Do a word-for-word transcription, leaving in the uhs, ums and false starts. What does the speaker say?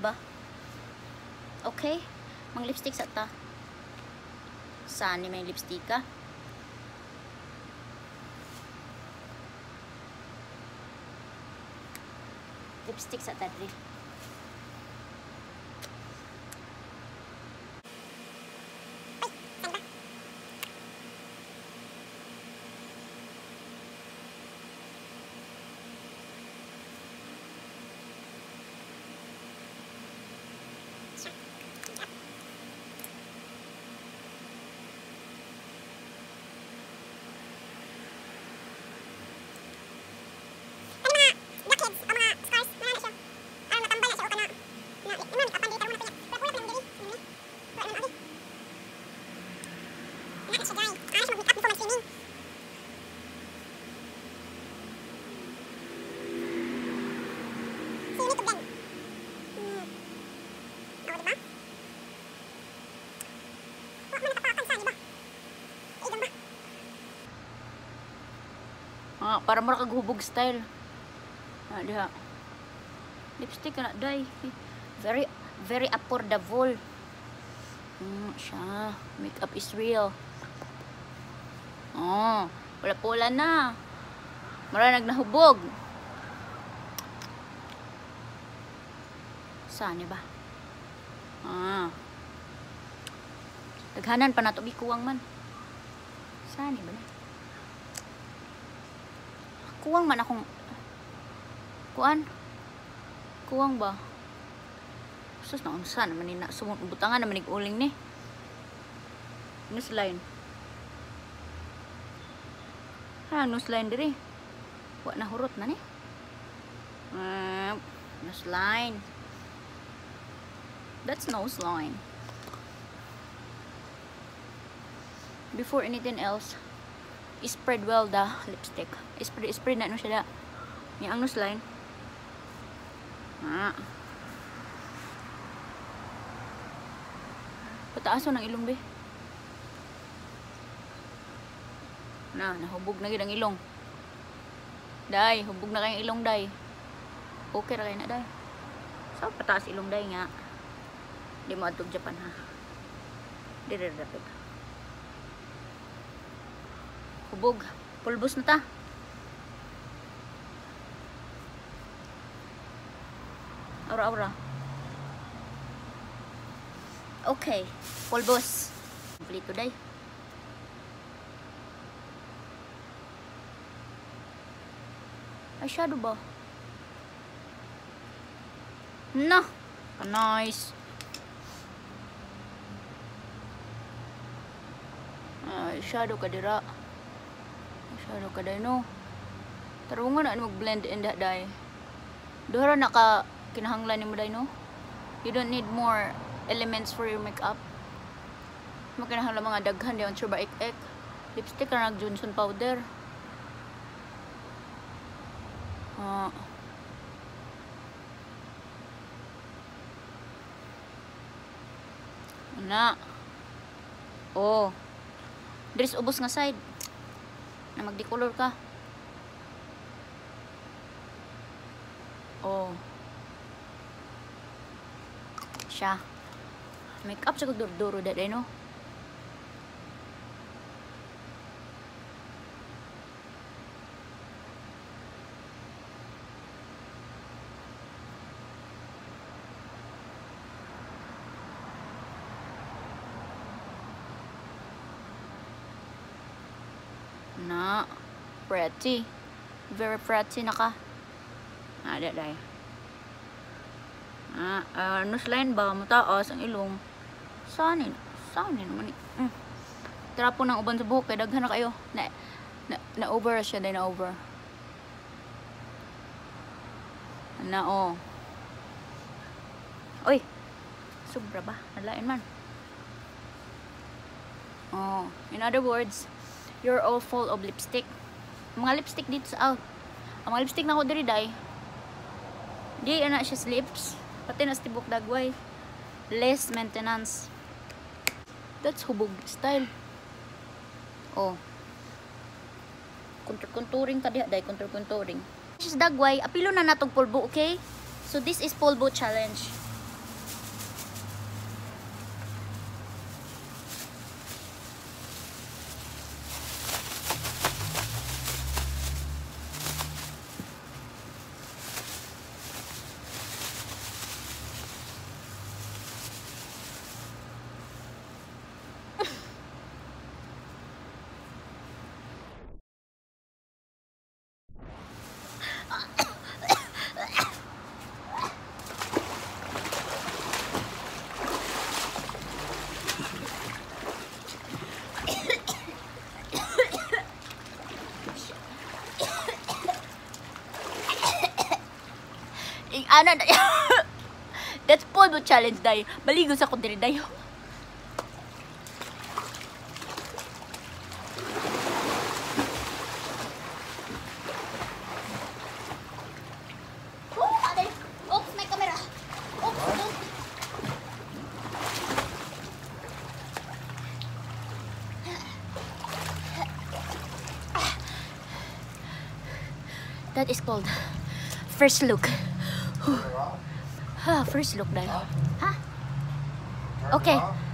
ba? Okay, mang lipstick sa ta. Saan ni may lipstick ka? Lipstick sa ta diri. Ah, para mo kaghubog style. Ah, diha. Lipstick na day. Very very affordable. Hmm, siya. Makeup is real. Oh, pula-pula na. Mara nagnahubog. Saan ba? Ah. Daghanan pa nato bikuwang man. Saan ba na? Kuwang man akong kuan. Kuwang ba? Sus na unsa naman ni na sumut butangan naman nig uling ni. Nus line. Ha, nus line diri. Wa na hurot na ni. Uh, nose line. That's nose line. Before anything else, spread well the lipstick. Spread, spread na no siya da. Yang nose line. Ah. Pataaso ng ilong be. Na, nahubog na gid ang ilong. Day, hubog na kayong ilong day. Okay ra kay na day. So pataas ilong day nga. Di mo adtog Japan ha. Dire dapat. Hubog, pulbos na ta. Aura-aura. Okay, pulbos. Complete today. Eyeshadow ba? No, nice. Eyeshadow ka dira. Eyeshadow ka dai no. Tarungan na mag-blend in that dye. Duha na ka kinahanglan nimo dai no. You don't need more elements for your makeup. Makinahanglan mga daghan dayon sure ba ek-ek. Lipstick ka nag Johnson powder. Ah. Na. Oh. Dress ubos nga side. Na magdi-color ka. Oh. Siya. Makeup sa kagduro-duro daday no. Na, pretty. Very pretty na ka. Ah, daday. Ah, uh, nose line ba? Mataas ang ilong. Saan yun? Saan yun naman? Mm. Trapo ng uban sa buhok. Kaya daghan na kayo. Na, na, na over siya. Dahil na over. Na, oh. Uy. Sobra ba? Nalain man. Oh. In other words, you're all full of lipstick. Mga lipstick dito sa out. Ang mga lipstick na ko diri day. Di ana siya lips. Pati na tibok dagway. Less maintenance. That's hubog style. Oh. Contour-contouring ka diha day, contour-contouring. This is dagway, apilo na natog pulbo, okay? So this is pulbo challenge. Ano na? That's polo challenge day. Baligo sa ko diri dayo. Oh, aday. Oops, may camera. Oops, oops. That is called first look. Ah, first look dahil. Ha? Okay.